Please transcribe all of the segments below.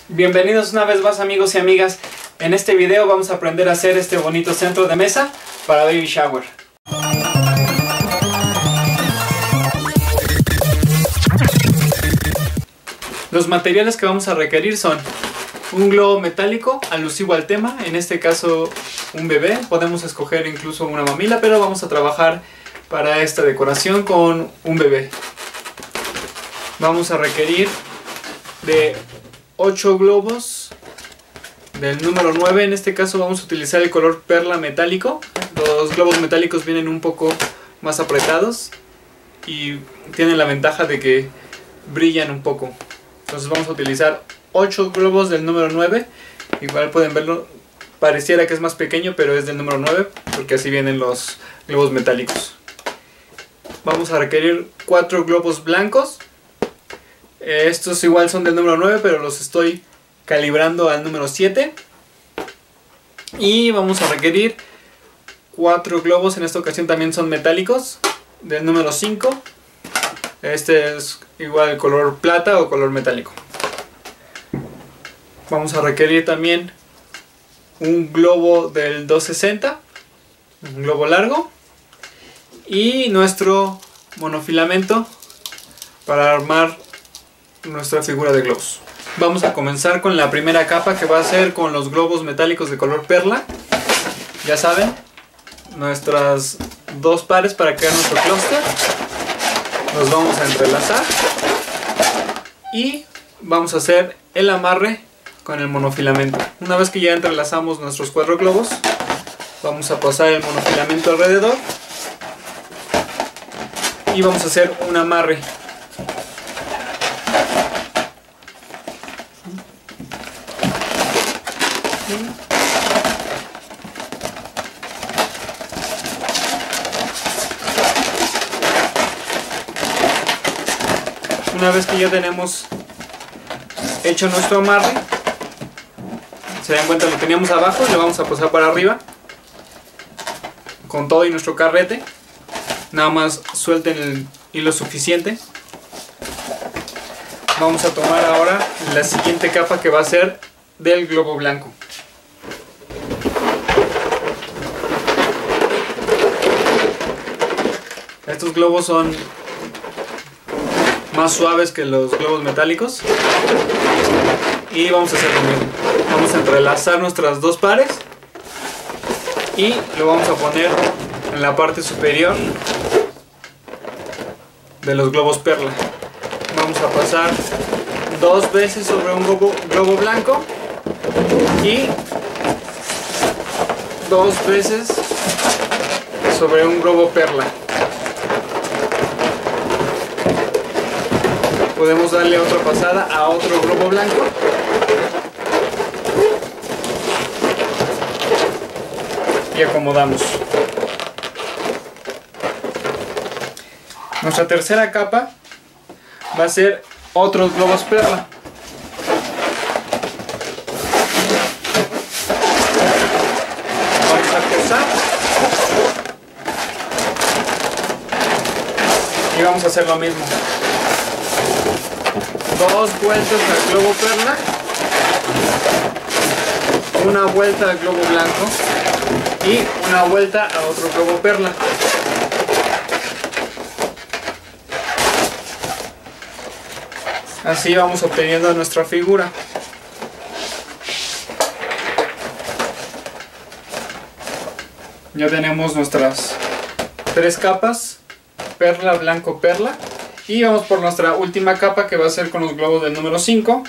Bienvenidos una vez más, amigos y amigas. En este video vamos a aprender a hacer este bonito centro de mesa para baby shower. Los materiales que vamos a requerir son un globo metálico alusivo al tema, en este caso un bebé. Podemos escoger incluso una mamila, pero vamos a trabajar para esta decoración con un bebé. Vamos a requerir de 8 globos del número 9, en este caso vamos a utilizar el color perla metálico. Los globos metálicos vienen un poco más apretados y tienen la ventaja de que brillan un poco. Entonces vamos a utilizar 8 globos del número 9, igual pueden verlo, pareciera que es más pequeño pero es del número 9 porque así vienen los globos metálicos. Vamos a requerir 4 globos blancos. Estos igual son del número 9, pero los estoy calibrando al número 7. Y vamos a requerir 4 globos, en esta ocasión también son metálicos, del número 5. Este es igual el color plata o color metálico. Vamos a requerir también un globo del 260, un globo largo. Y nuestro monofilamento para armar nuestra figura de globos. Vamos a comenzar con la primera capa, que va a ser con los globos metálicos de color perla. Ya saben, nuestras dos pares para crear nuestro clúster. Los vamos a entrelazar y vamos a hacer el amarre con el monofilamento. Una vez que ya entrelazamos nuestros 4 globos, vamos a pasar el monofilamento alrededor y vamos a hacer un amarre. Una vez que ya tenemos hecho nuestro amarre, se dan cuenta, lo teníamos abajo, le vamos a pasar para arriba con todo y nuestro carrete. Nada más suelten el hilo suficiente. Vamos a tomar ahora la siguiente capa, que va a ser del globo blanco. Estos globos son más suaves que los globos metálicos y vamos a hacer lo mismo. Vamos a entrelazar nuestras dos pares y lo vamos a poner en la parte superior de los globos perla. Vamos a pasar 2 veces sobre un globo blanco y 2 veces sobre un globo perla. Podemos darle otra pasada a otro globo blanco y acomodamos. Nuestra tercera capa va a ser otros globos perla. Vamos a coser y vamos a hacer lo mismo. 2 vueltas al globo perla, una vuelta al globo blanco y una vuelta a otro globo perla. Así vamos obteniendo nuestra figura. Ya tenemos nuestras 3 capas, perla, blanco, perla. Y vamos por nuestra última capa, que va a ser con los globos del número 5.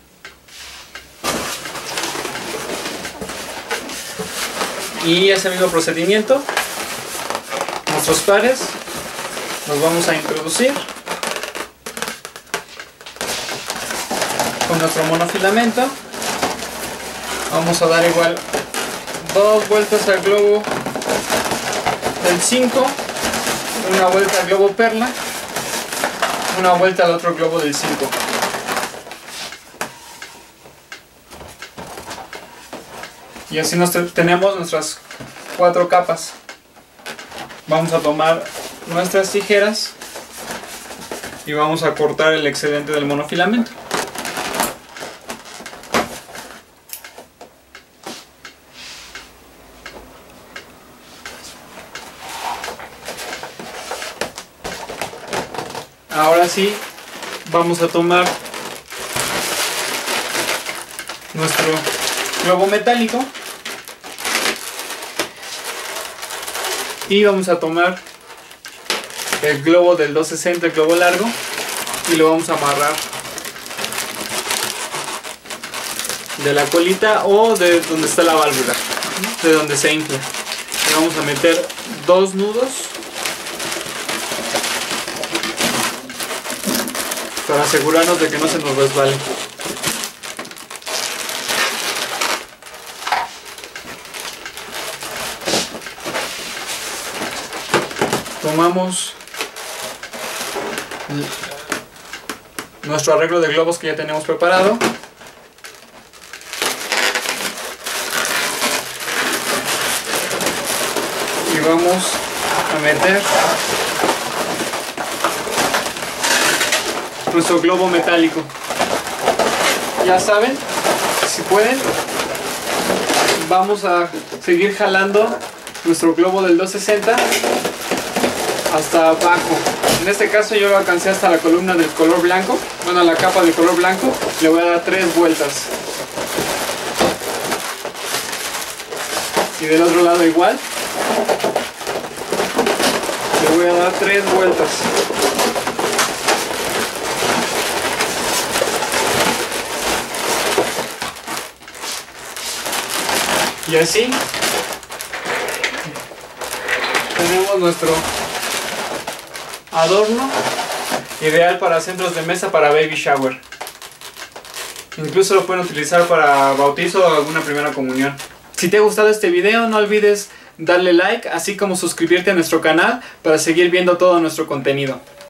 Y ese mismo procedimiento, nuestros pares los vamos a introducir con nuestro monofilamento. Vamos a dar igual 2 vueltas al globo del 5, una vuelta al globo perla, una vuelta al otro globo del 5. Y así tenemos nuestras 4 capas. Vamos a tomar nuestras tijeras y vamos a cortar el excedente del monofilamento. Ahora sí, vamos a tomar nuestro globo metálico y vamos a tomar el globo del 260, el globo largo, y lo vamos a amarrar de la colita o de donde está la válvula, de donde se infla. Le vamos a meter 2 nudos para asegurarnos de que no se nos resbale. Tomamos nuestro arreglo de globos que ya tenemos preparado. Y vamos a meter nuestro globo metálico. Ya saben, si pueden, vamos a seguir jalando nuestro globo del 260 hasta abajo. En este caso yo lo alcancé hasta la columna del color blanco, bueno, la capa del color blanco. Le voy a dar 3 vueltas. Y del otro lado igual. Le voy a dar 3 vueltas. Y así tenemos nuestro adorno ideal para centros de mesa para baby shower. Incluso lo pueden utilizar para bautizo o alguna primera comunión. Si te ha gustado este video, no olvides darle like, así como suscribirte a nuestro canal para seguir viendo todo nuestro contenido.